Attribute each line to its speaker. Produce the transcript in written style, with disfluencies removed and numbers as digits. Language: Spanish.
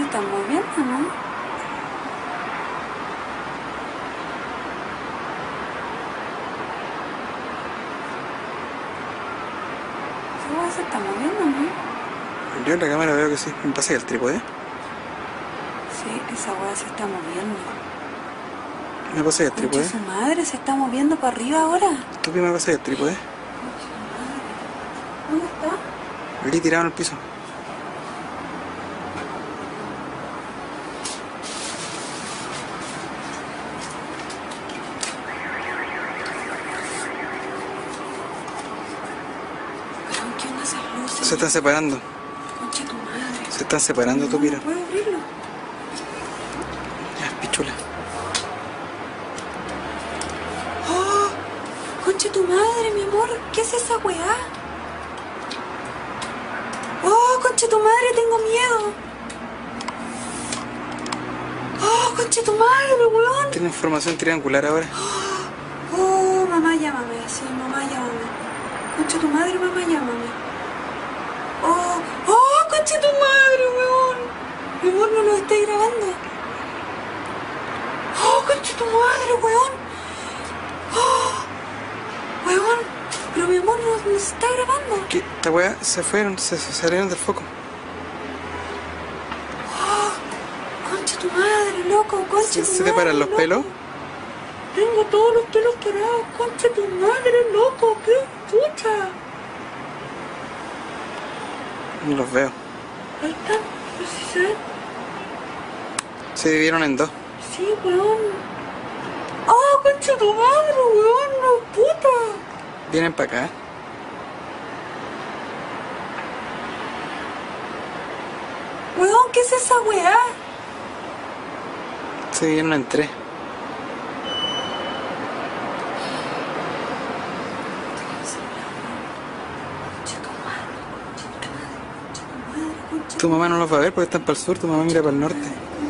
Speaker 1: se están moviendo, ¿no? Esa hueá se está moviendo, ¿no?
Speaker 2: Yo en la cámara veo que sí. ¿Me pasa el trípode?
Speaker 1: Sí, esa hueá se está moviendo.
Speaker 2: ¿Me pasa el trípode?
Speaker 1: Concha su madre, se está moviendo para arriba ahora.
Speaker 2: ¿Tú qué me pasa el trípode?
Speaker 1: ¿Dónde está?
Speaker 2: Allí tirado en el piso.
Speaker 1: ¿Qué onda esas luces?
Speaker 2: Se están separando.
Speaker 1: Concha tu madre.
Speaker 2: Se están separando, tú mira.
Speaker 1: No puedo abrirlo.
Speaker 2: Ya, pichula.
Speaker 1: ¡Oh! Concha tu madre, mi amor. ¿Qué es esa weá? ¡Oh, concha tu madre, tengo miedo! ¡Oh, concha tu madre, weón!
Speaker 2: Tiene formación triangular ahora.
Speaker 1: ¡Oh, mamá, llámame! Sí, mamá, llámame. Concha tu madre, mamá, llámame. ¡Oh! ¡Oh, concha tu madre, weón! Mi amor, no lo estáis grabando. ¡Oh, concha tu madre, weón! ¡Oh! Weón, pero mi amor no se está grabando.
Speaker 2: ¿Qué? Esta weá se fueron, se salieron del foco.
Speaker 1: Concha tu madre, loco, concha tu madre.
Speaker 2: ¿Se te paran los
Speaker 1: loco.
Speaker 2: pelos?
Speaker 1: Tengo todos los pelos parados, concha tu madre, loco, qué chucha.
Speaker 2: No los veo.
Speaker 1: Ahí están, no sé si se ven.
Speaker 2: Se dividieron en dos.
Speaker 1: Sí, weón. ¡Oh, concha tu madre, weón! ¡No, puta!
Speaker 2: Vienen para acá.
Speaker 1: Weón, ¿qué es esa weá?
Speaker 2: Se dividieron en tres. Tu mamá no los va a ver porque están para el sur, tu mamá mira para el norte.